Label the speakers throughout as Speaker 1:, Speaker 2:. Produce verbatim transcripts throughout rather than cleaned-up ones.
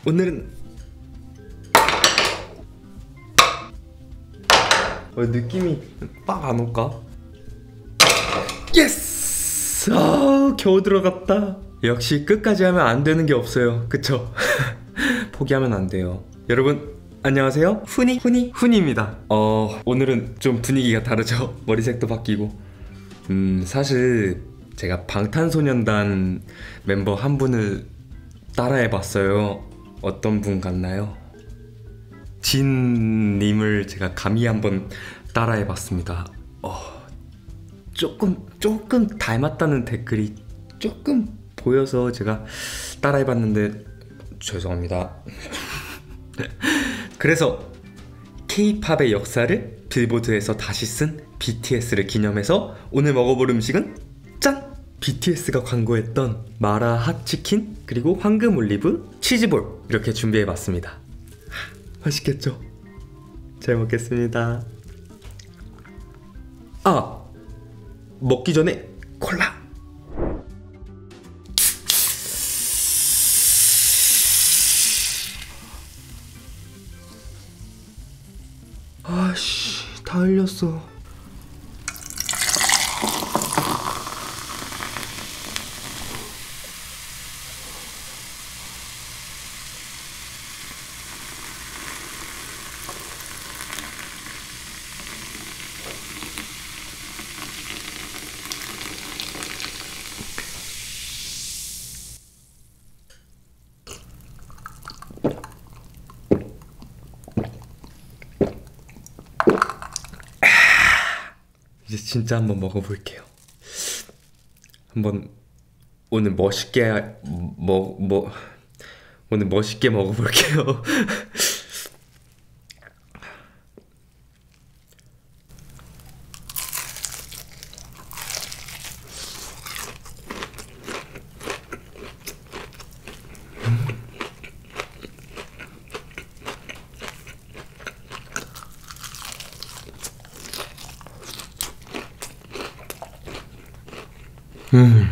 Speaker 1: 오늘은 어, 느낌이 빡 안 올까? 예스! 아, 겨우 들어갔다. 역시 끝까지 하면 안 되는 게 없어요. 그쵸? 포기하면 안 돼요. 여러분 안녕하세요. 훈이 훈이 훈이입니다. 어 오늘은 좀 분위기가 다르죠. 머리색도 바뀌고. 음 사실 제가 방탄소년단 멤버 한 분을 따라해봤어요. 어떤 분 같나요? 진님을 제가 감히 한번 따라해봤습니다. 어, 조금 조금 닮았다는 댓글이 조금 보여서 제가 따라해봤는데 죄송합니다. 그래서 K-팝의 역사를 빌보드에서 다시 쓴 비티에스를 기념해서 오늘 먹어볼 음식은 짠! 비티에스가 광고했던 마라 핫치킨 그리고 황금 올리브 치즈볼 이렇게 준비해봤습니다. 맛있겠죠? 잘 먹겠습니다. 아! 먹기 전에 콜라! 아씨, 다 흘렸어. 이제 진짜 한번 먹어볼게요. 한번 오늘 멋있게 뭐, 뭐 오늘 멋있게 먹어볼게요. 음.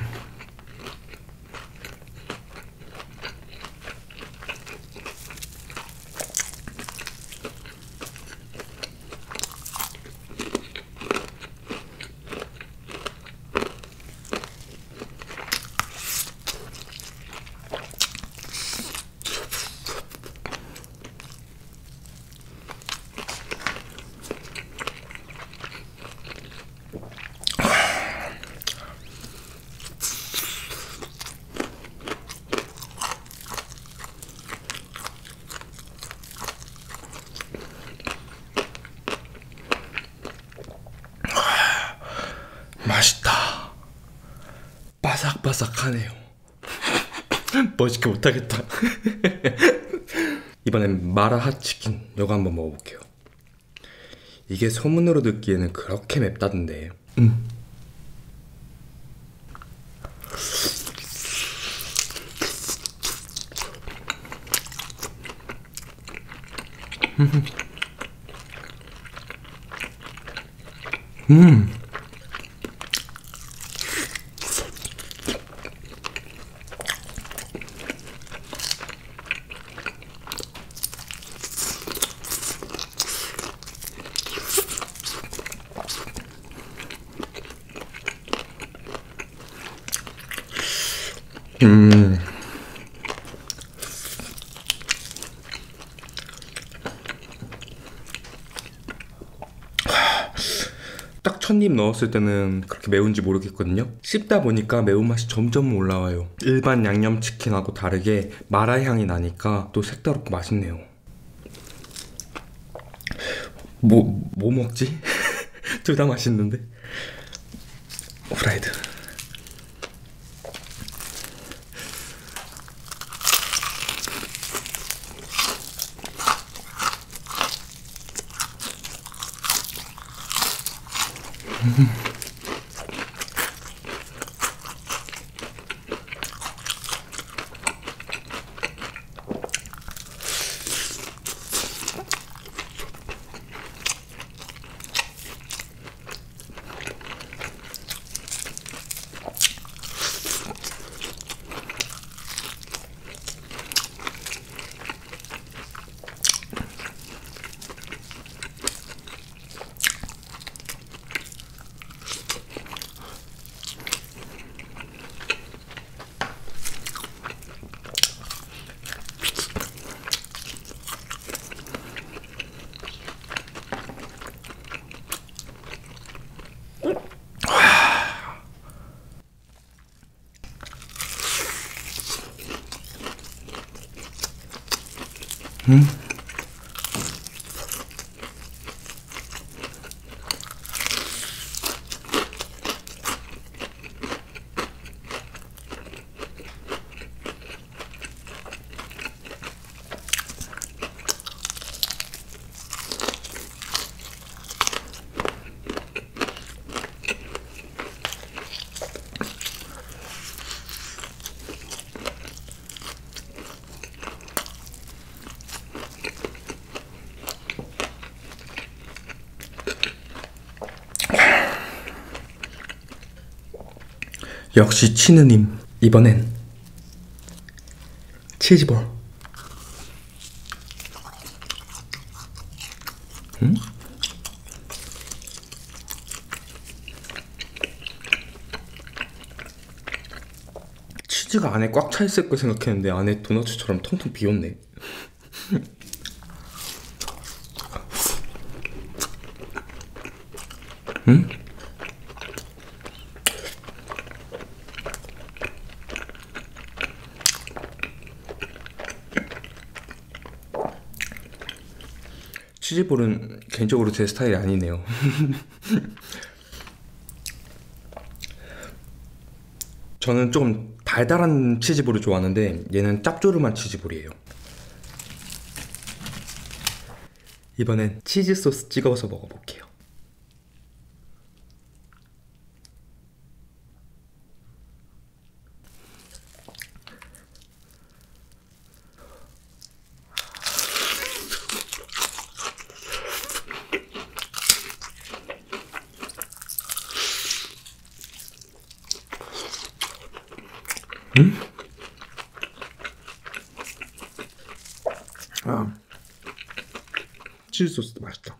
Speaker 1: 맛있다. 바삭바삭하네요. 멋있게 못하겠다. 이번엔 마라 핫치킨 이거 한번 먹어볼게요. 이게 소문으로 듣기에는 그렇게 맵다던데. 음. 음. 음. 딱 첫 입 넣었을 때는 그렇게 매운지 모르겠거든요. 씹다 보니까 매운맛이 점점 올라와요. 일반 양념치킨하고 다르게 마라 향이 나니까 또 색다르고 맛있네요. 뭐, 뭐 먹지? 둘 다 맛있는데? 후라이드. 음. 음. 역시 치느님, 이번엔 치즈볼. 음? 치즈가 안에 꽉 차 있을 거 생각했는데 안에 도넛처럼 텅텅 비었네. 음? 치즈볼은 개인적으로 제 스타일이 아니네요. 저는 좀 달달한 치즈볼을 좋아하는데 얘는 짭조름한 치즈볼이에요. 이번엔 치즈 소스 찍어서 먹어볼게요. 음? 아, 치즈 소스도 맛있다.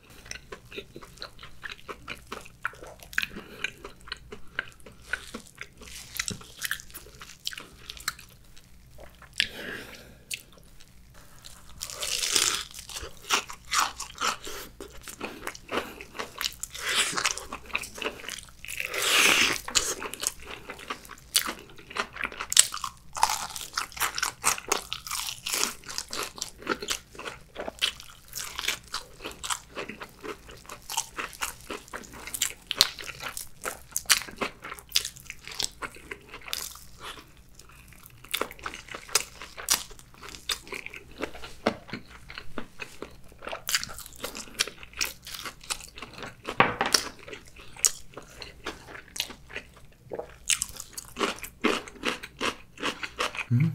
Speaker 1: 음?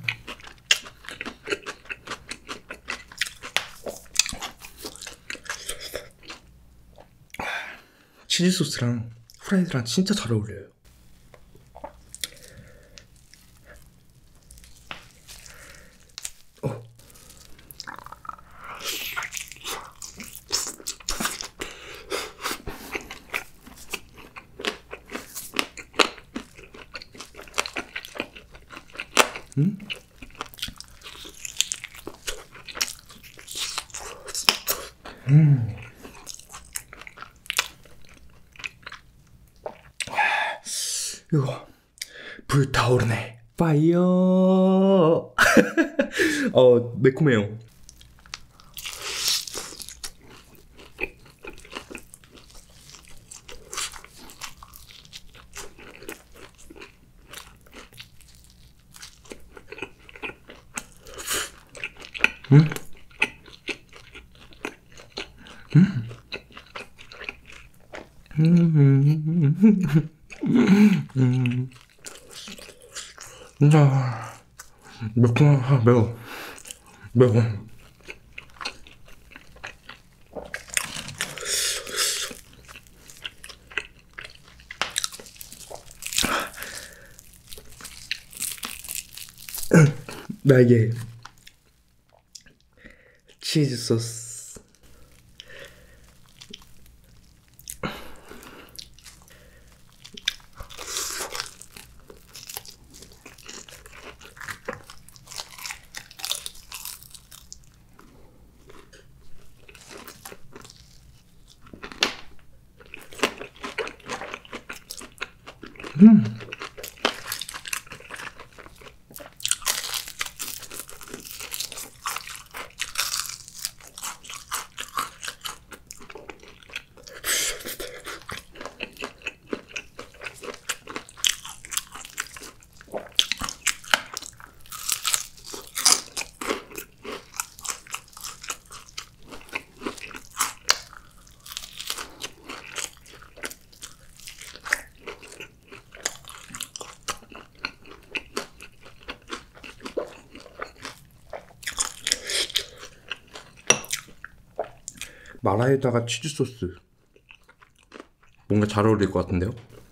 Speaker 1: 치즈 소스랑 후라이드랑 진짜 잘 어울려요. 어. 음? 음. 이거 불타오르네. 파이어. 어, 매콤해요. 음? 음? 음? 음. 진짜 매콤하 매워 매워. 나에게 치즈 소스. 음. 마라에다가 치즈 소스 뭔가 잘 어울릴 것 같은데요?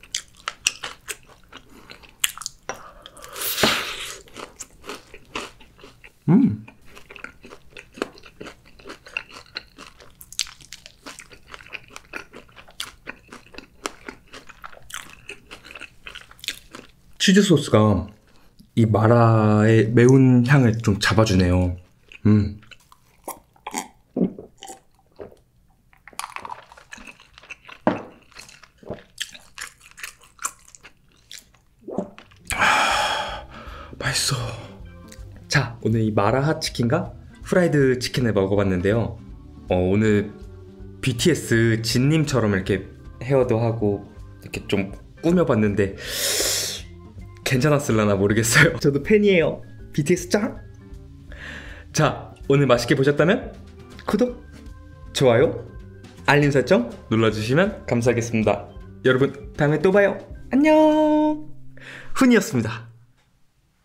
Speaker 1: 음. 치즈 소스가 이 마라의 매운 향을 좀 잡아주네요. 음. 아, 맛있어. 자, 오늘 이 마라핫 치킨과 프라이드 치킨을 먹어봤는데요. 어, 오늘 비티에스 진님처럼 이렇게 헤어도 하고 이렇게 좀 꾸며봤는데 괜찮았을라나 모르겠어요. 저도 팬이에요. 비티에스 짱! 자, 오늘 맛있게 보셨다면 구독, 좋아요, 알림 설정 눌러주시면 감사하겠습니다. 여러분, 다음에 또 봐요. 안녕! 훈이었습니다.